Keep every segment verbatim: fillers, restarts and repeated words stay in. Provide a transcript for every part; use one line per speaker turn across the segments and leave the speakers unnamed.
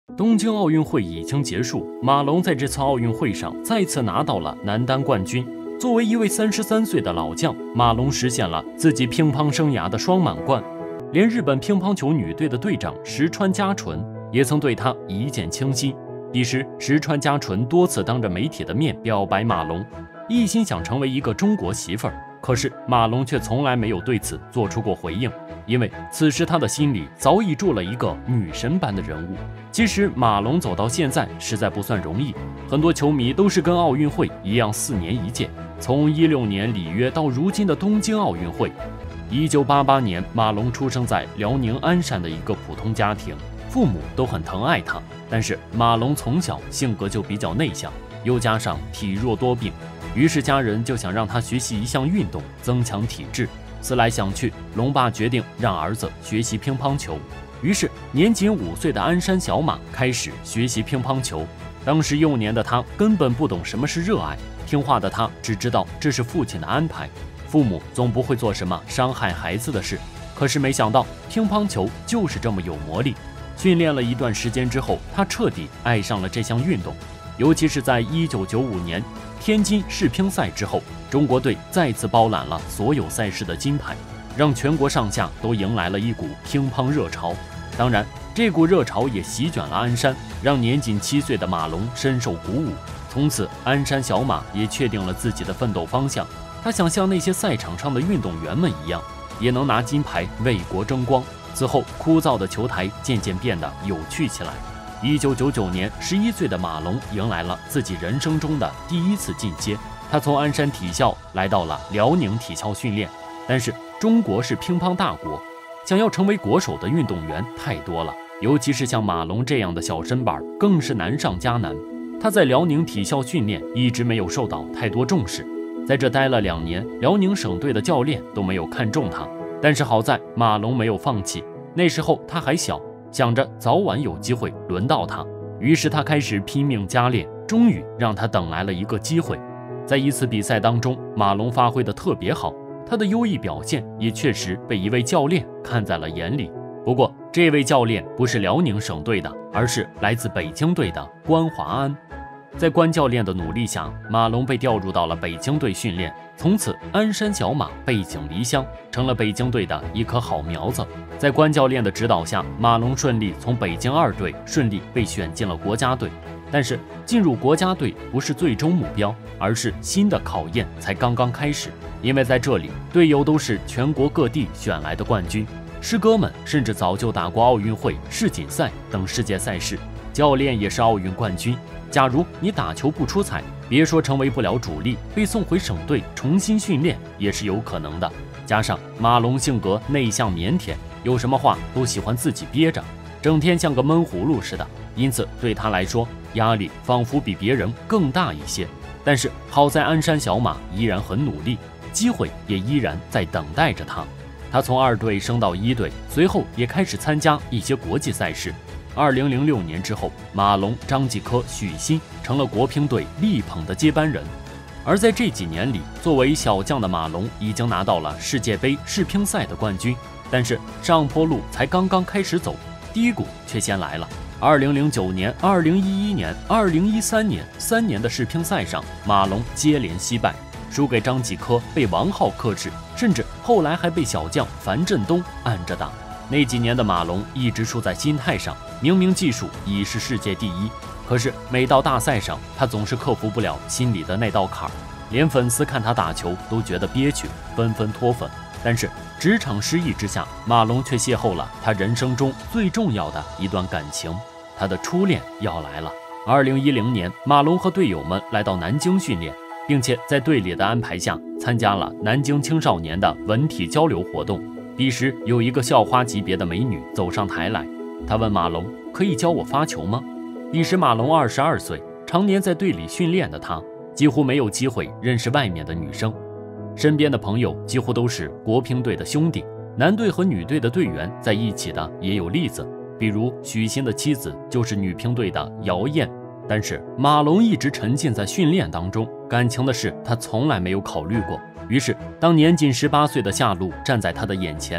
东京奥运会已经结束，马龙在这次奥运会上再次拿到了男单冠军。作为一位三十三岁的老将，马龙实现了自己乒乓生涯的双满贯。连日本乒乓球女队的队长石川佳纯也曾对他一见倾心。彼时，石川佳纯多次当着媒体的面表白马龙，一心想成为一个中国媳妇儿。可是马龙却从来没有对此做出过回应，因为此时他的心里早已住了一个女神般的人物。其实马龙走到现在实在不算容易，很多球迷都是跟奥运会一样四年一届，从一六年里约到如今的东京奥运会。一九八八年，马龙出生在辽宁鞍山的一个普通家庭，父母都很疼爱他，但是马龙从小性格就比较内向，又加上体弱多病，于是家人就想让他学习一项运动，增强体质。思来想去，龙爸决定让儿子学习乒乓球。于是年仅五岁的鞍山小马开始学习乒乓球。当时幼年的他根本不懂什么是热爱，听话的他只知道这是父亲的安排，父母总不会做什么伤害孩子的事。可是没想到乒乓球就是这么有魔力。训练了一段时间之后，他彻底爱上了这项运动。尤其是在一九九五年天津世乒赛之后，中国队再次包揽了所有赛事的金牌，让全国上下都迎来了一股乒乓热潮。当然，这股热潮也席卷了鞍山，让年仅七岁的马龙深受鼓舞。从此，鞍山小马也确定了自己的奋斗方向。他想像那些赛场上的运动员们一样，也能拿金牌为国争光。此后，枯燥的球台渐渐变得有趣起来。一九九九年，十一岁的马龙迎来了自己人生中的第一次进阶。他从鞍山体校来到了辽宁体校训练。但是中国是乒乓大国，想要成为国手的运动员太多了，尤其是像马龙这样的小身板更是难上加难。他在辽宁体校训练一直没有受到太多重视，在这待了两年，辽宁省队的教练都没有看中他。但是好在马龙没有放弃，那时候他还小，想着早晚有机会轮到他，于是他开始拼命加练，终于让他等来了一个机会。在一次比赛当中，马龙发挥得特别好，他的优异表现也确实被一位教练看在了眼里。不过这位教练不是辽宁省队的，而是来自北京队的关华安。在关教练的努力下，马龙被调入到了北京队训练，从此鞍山小马背井离乡，成了北京队的一颗好苗子。在关教练的指导下，马龙顺利从北京二队顺利被选进了国家队。但是进入国家队不是最终目标，而是新的考验才刚刚开始。因为在这里，队友都是全国各地选来的冠军，师哥们甚至早就打过奥运会、世锦赛等世界赛事，教练也是奥运冠军。假如你打球不出彩，别说成为不了主力，被送回省队重新训练也是有可能的。加上马龙性格内向腼腆，有什么话都喜欢自己憋着，整天像个闷葫芦似的，因此对他来说压力仿佛比别人更大一些。但是好在鞍山小马依然很努力，机会也依然在等待着他。他从二队升到一队，随后也开始参加一些国际赛事。二零零六年之后，马龙、张继科、许昕成了国乒队力捧的接班人。而在这几年里，作为小将的马龙已经拿到了世界杯世乒赛的冠军，但是上坡路才刚刚开始走，低谷却先来了。二零零九年、二零一一年、二零一三年三年的世乒赛上，马龙接连惜败，输给张继科，被王皓克制，甚至后来还被小将樊振东按着打。那几年的马龙一直输在心态上，明明技术已是世界第一，可是每到大赛上，他总是克服不了心里的那道坎儿，连粉丝看他打球都觉得憋屈，纷纷脱粉。但是职场失意之下，马龙却邂逅了他人生中最重要的一段感情，他的初恋要来了。二零一零年，马龙和队友们来到南京训练，并且在队里的安排下参加了南京青少年的文体交流活动。彼时有一个校花级别的美女走上台来，她问马龙：“可以教我发球吗？”彼时马龙二十二岁，常年在队里训练的他几乎没有机会认识外面的女生，身边的朋友几乎都是国乒队的兄弟，男队和女队的队员在一起的也有例子，比如许昕的妻子就是女乒队的姚燕。但是马龙一直沉浸在训练当中，感情的事他从来没有考虑过。于是当年仅十八岁的夏露站在他的眼前，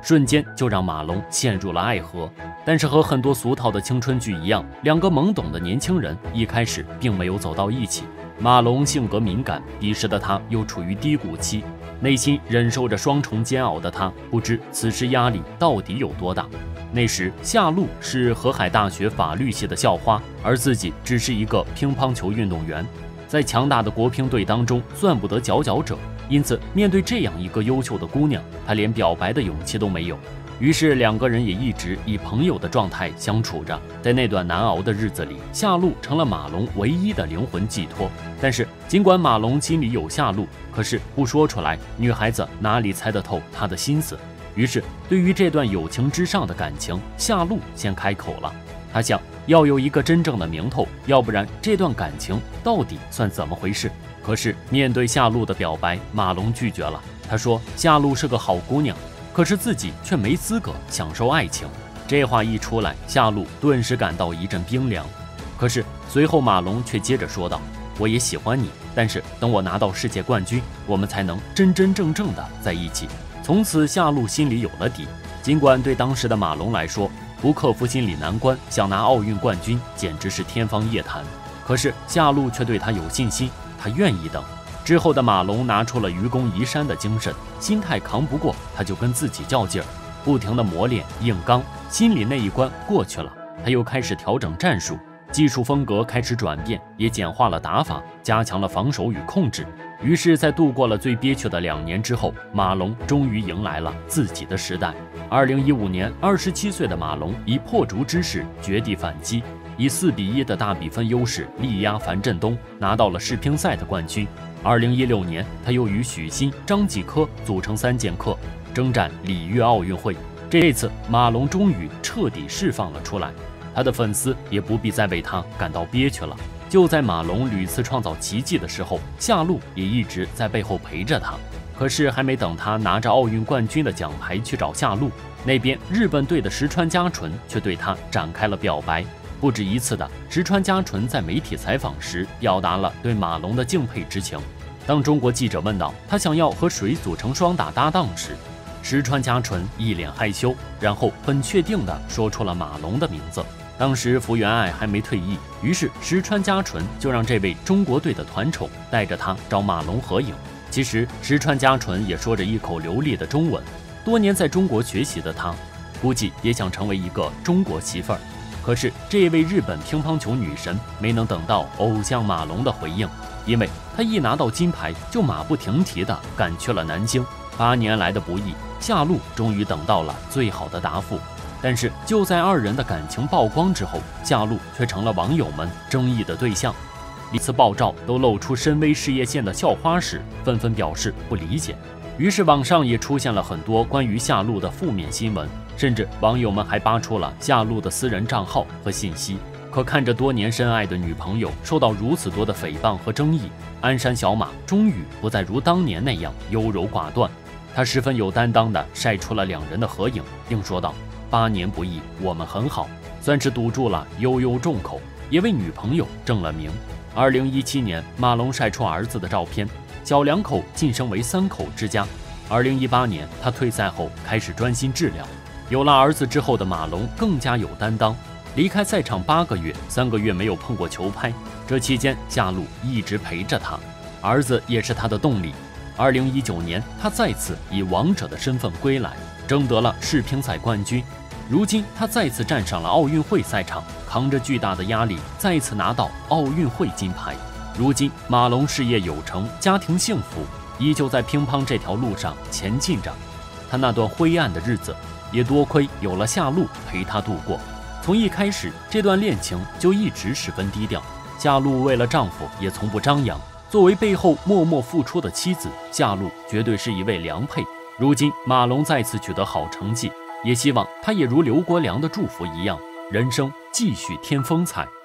瞬间就让马龙陷入了爱河。但是和很多俗套的青春剧一样，两个懵懂的年轻人一开始并没有走到一起。马龙性格敏感，彼时的他又处于低谷期，内心忍受着双重煎熬的他，不知此时压力到底有多大。那时夏露是河海大学法律系的校花，而自己只是一个乒乓球运动员，在强大的国乒队当中算不得佼佼者，因此面对这样一个优秀的姑娘，他连表白的勇气都没有。于是两个人也一直以朋友的状态相处着。在那段难熬的日子里，夏露成了马龙唯一的灵魂寄托。但是尽管马龙心里有夏露，可是不说出来，女孩子哪里猜得透他的心思？于是对于这段友情之上的感情，夏露先开口了。他想要有一个真正的名头，要不然这段感情到底算怎么回事？可是面对夏露的表白，马龙拒绝了。他说夏露是个好姑娘，可是自己却没资格享受爱情。这话一出来，夏露顿时感到一阵冰凉。可是随后马龙却接着说道，我也喜欢你，但是等我拿到世界冠军，我们才能真真正正的在一起。从此夏露心里有了底。尽管对当时的马龙来说，不克服心理难关，想拿奥运冠军简直是天方夜谭，可是夏露却对他有信心，他愿意等。之后的马龙拿出了愚公移山的精神，心态扛不过他就跟自己较劲儿，不停的磨练硬刚，心里那一关过去了，他又开始调整战术，技术风格开始转变，也简化了打法，加强了防守与控制。于是在度过了最憋屈的两年之后，马龙终于迎来了自己的时代。二零一五年，二十七岁的马龙以破竹之势绝地反击，以四比一的大比分优势力压樊振东，拿到了世乒赛的冠军。二零一六年，他又与许昕、张继科组成三剑客，征战里约奥运会。这次马龙终于彻底释放了出来，他的粉丝也不必再为他感到憋屈了。就在马龙屡次创造奇迹的时候，夏露也一直在背后陪着他。可是还没等他拿着奥运冠军的奖牌去找夏露，那边日本队的石川佳纯却对他展开了表白。不止一次的，石川佳纯在媒体采访时表达了对马龙的敬佩之情。当中国记者问到他想要和谁组成双打搭档时，石川佳纯一脸害羞，然后很确定地说出了马龙的名字。当时福原爱还没退役，于是石川佳纯就让这位中国队的团宠带着他找马龙合影。其实石川佳纯也说着一口流利的中文，多年在中国学习的他，估计也想成为一个中国媳妇儿。可是这位日本乒乓球女神没能等到偶像马龙的回应，因为她一拿到金牌就马不停蹄地赶去了南京。八年来的不易，夏露终于等到了最好的答复。但是就在二人的感情曝光之后，夏露却成了网友们争议的对象。历次爆照都露出深 V 事业线的校花时，纷纷表示不理解。于是网上也出现了很多关于夏露的负面新闻，甚至网友们还扒出了夏露的私人账号和信息。可看着多年深爱的女朋友受到如此多的诽谤和争议，鞍山小马终于不再如当年那样优柔寡断，他十分有担当地晒出了两人的合影，并说道：八年不易，我们很好，算是堵住了悠悠众口，也为女朋友正了名。二零一七年，马龙晒出儿子的照片，小两口晋升为三口之家。二零一八年，他退赛后开始专心治疗。有了儿子之后的马龙更加有担当，离开赛场八个月，三个月没有碰过球拍。这期间，夏露一直陪着他，儿子也是他的动力。二零一九年，他再次以王者的身份归来，争得了世乒赛冠军。如今，他再次站上了奥运会赛场，扛着巨大的压力，再次拿到奥运会金牌。如今，马龙事业有成，家庭幸福，依旧在乒乓这条路上前进着。他那段灰暗的日子，也多亏有了夏露陪他度过。从一开始，这段恋情就一直十分低调。夏露为了丈夫也从不张扬，作为背后默默付出的妻子，夏露绝对是一位良配。如今马龙再次取得好成绩，也希望他也如刘国梁的祝福一样，人生继续添风采。